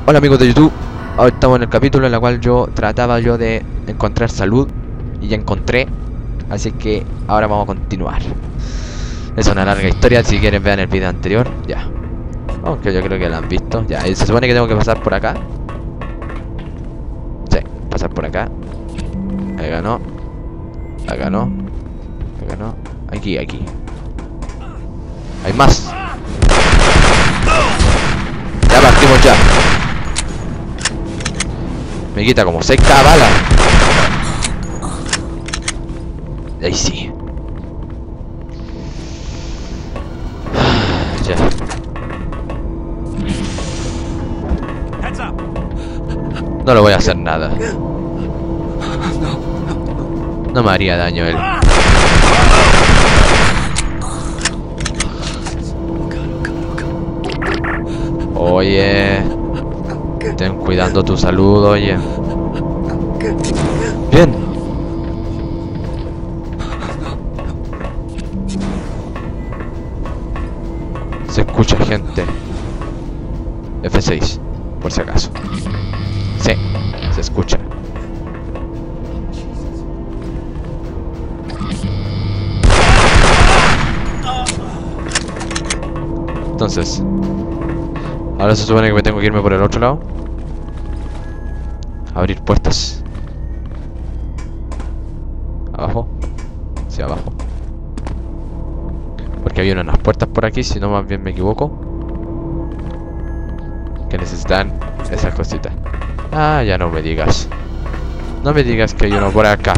Hola amigos de YouTube, hoy estamos en el capítulo en el cual trataba de encontrar salud y ya encontré, así que ahora vamos a continuar. Es una larga historia, si quieren vean el video anterior, ya. Aunque yo creo que lo han visto, ya. Se supone que tengo que pasar por acá. Sí, pasar por acá. Acá no. Acá no. Acá no. Aquí. Hay más. Ya partimos ya. Me quita como 6k balas. Ahí sí. Ya. No le voy a hacer nada. No me haría daño él. Oye, ten cuidando tu salud, oye. Bien. Se escucha gente. F6, por si acaso. Sí, se escucha. Entonces, ahora se supone que me tengo que irme por el otro lado. Abrir puertas. Abajo. Sí, abajo. Porque había unas puertas por aquí, si no más bien me equivoco, que necesitan esas cositas. Ah, ya no me digas. No me digas que hay uno por acá.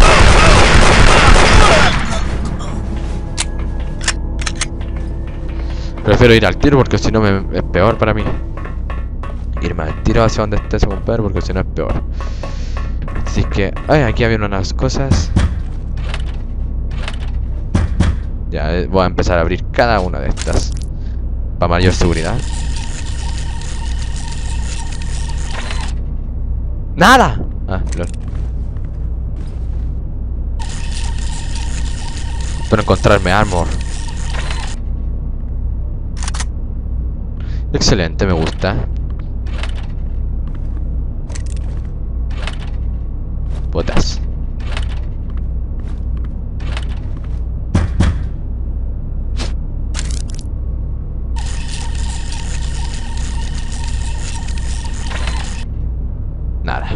Prefiero ir al tiro porque si no es peor para mí. Irme al tiro hacia donde esté ese compadre porque si no es peor. Así que... ay, aquí había unas cosas. Ya, voy a empezar a abrir cada una de estas para mayor seguridad. ¡Nada! Ah, lol. Espero encontrarme armor. Excelente, me gusta. Botas. Nada.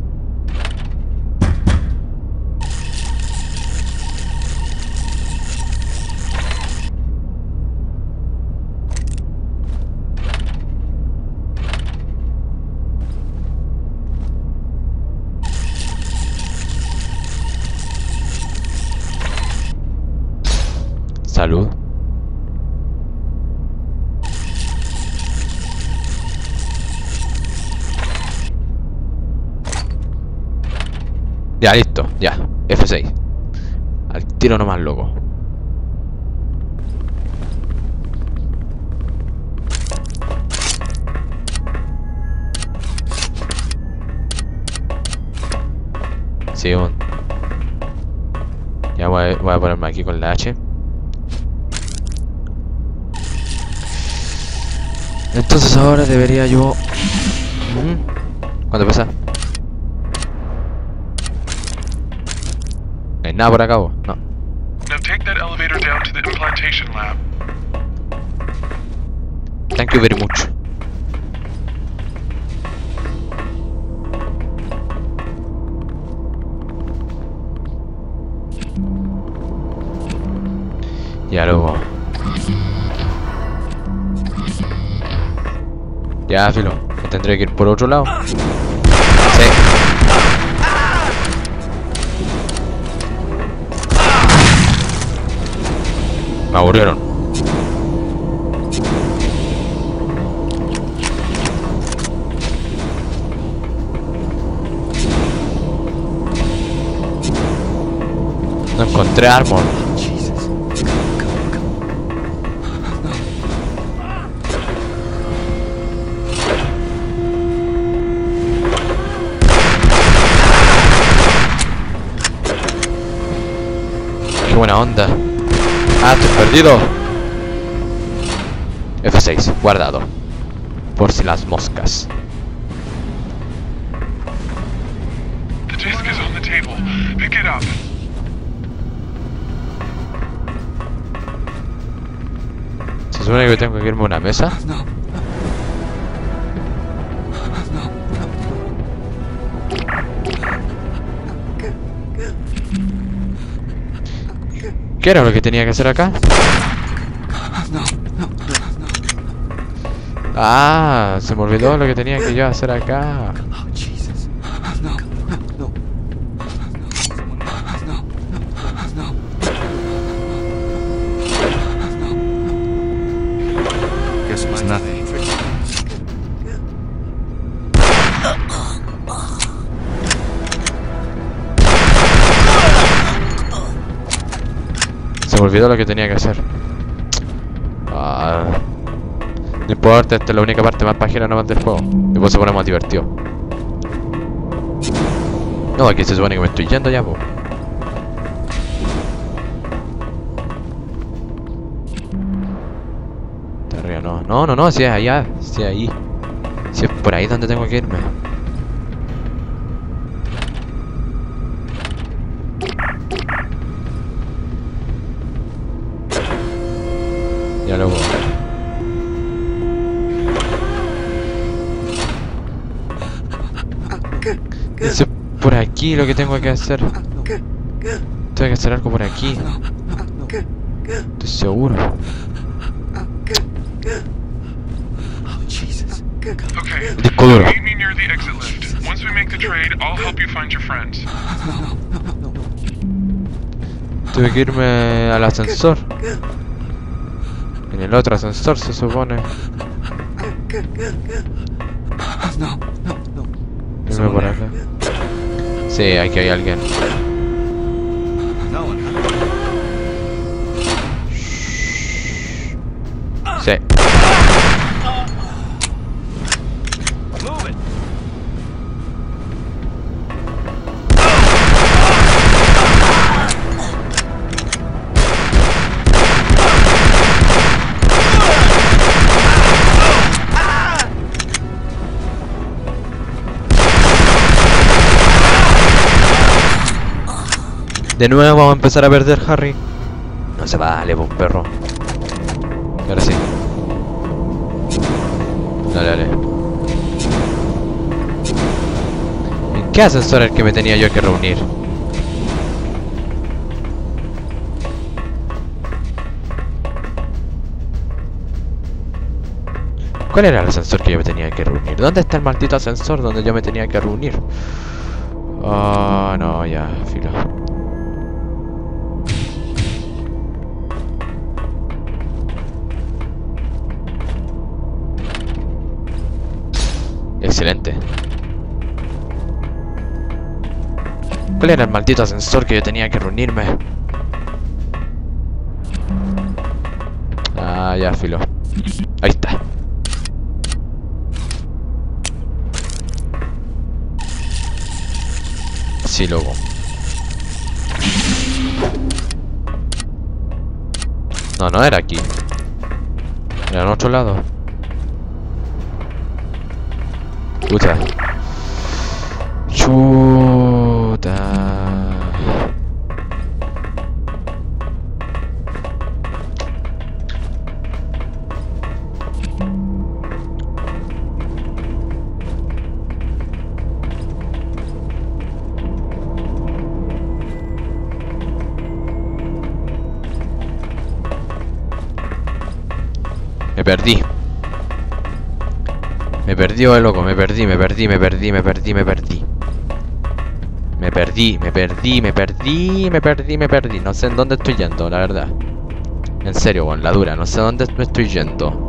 Salud. Ya, listo, ya. F6. Al tiro nomás, loco. Sí, ya voy a ponerme aquí con la H. Entonces ahora debería yo... ¿Cuánto pesa? No hay nada por acá, vos. No. Now take that elevator down to the implantation lab. Thank you very much. Ya luego. Ya, filo. Me tendré que ir por otro lado. Sí. Me aburrieron. No encontré armor. Qué buena onda. Ah, estoy perdido. F6, guardado. Por si las moscas. disc is on the table. Pick it up. ¿Se supone que tengo que irme a una mesa? ¿Qué era lo que tenía que hacer acá? Ah, se me olvidó lo que tenía que yo hacer acá. Guess it was nothing. Se me olvidó lo que tenía que hacer. Ah, no importa, esta es la única parte más pajera nomás del juego. Después se pone más divertido. No, aquí se supone que me estoy yendo ya, po. Está arriba, no. No, si es allá, si es ahí. Si es por ahí donde tengo que irme. Ya luego. Dice por aquí lo que tengo que hacer. Tengo que hacer algo por aquí. Estoy seguro. Okay. Disco duro. Meet me near the exit lift. Once we make the trade, I'll help you find your friends. Tuve que irme al ascensor. En el otro ascensor se supone. Irme por acá. Sí, aquí hay alguien. Sí. De nuevo vamos a empezar a perder, Harry. No se vale, vos perro. Y ahora sí. Dale. ¿En qué ascensor es el que me tenía yo que reunir? ¿Cuál era el ascensor que yo me tenía que reunir? ¿Dónde está el maldito ascensor donde yo me tenía que reunir? Oh, no, ya, filo. Excelente. ¿Cuál era el maldito ascensor que yo tenía que reunirme? Ah, ya, filo. Ahí está. Sí, loco. No era aquí. Era en otro lado. Puta. Chuta. Me perdí. Me perdí, loco, me perdí. No sé en dónde estoy yendo, la verdad. En serio, con la dura, no sé dónde me estoy yendo.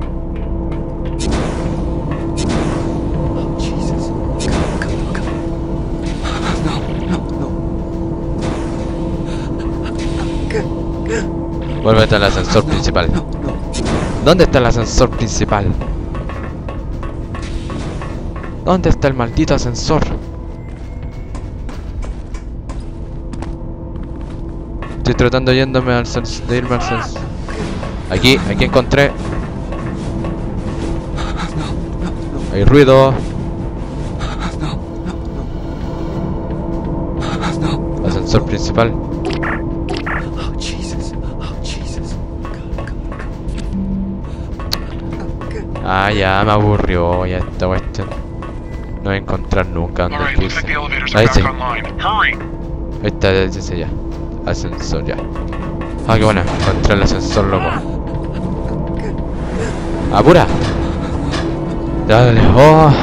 Vuélvete al ascensor principal. ¿Dónde está el ascensor principal? ¿Dónde está el maldito ascensor? Estoy tratando de irme al ascensor. Aquí encontré. Hay ruido. ascensor principal. Oh, Jesus. Oh, Jesus. Ah, ya me aburrió ya esta cuestión. No voy a encontrar nunca dónde Alright, looks like the irse. elevators Ahí are sí. back online. Hurry! Ahí está, ese ya. Ascensor ya. Ah, qué bueno, encontré el ascensor, loco. ¡Apura! Dale, oh.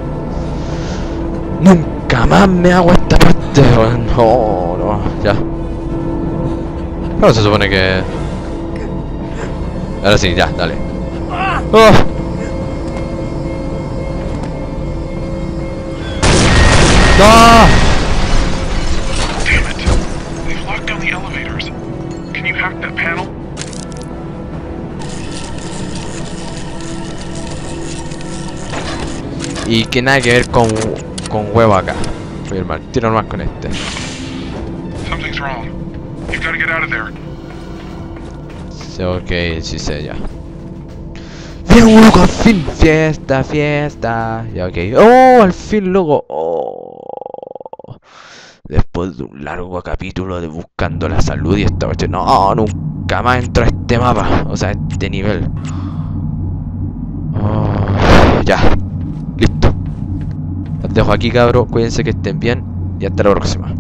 Nunca más me hago esta parte, weón. Oh, no, ya. Pero se supone que... Ahora sí, ya, dale. Oh. ¡No! Damn it! They've locked down the elevators. Can you hack that panel? Y que nada que ver con huevo acá. Voy a ir mal, tiro nomás con este. Something's wrong. You've got to get out of there. Sí, ok, sí sé ya. Bien, loco, al fin. Fiesta, fiesta. Ya, ok. Oh, al fin, loco. Oh. Después de un largo capítulo de buscando la salud y esta cuestión. No, nunca más entro a este mapa. O sea, a este nivel. Oh, ya. Listo. Los dejo aquí, cabros. Cuídense que estén bien. Y hasta la próxima.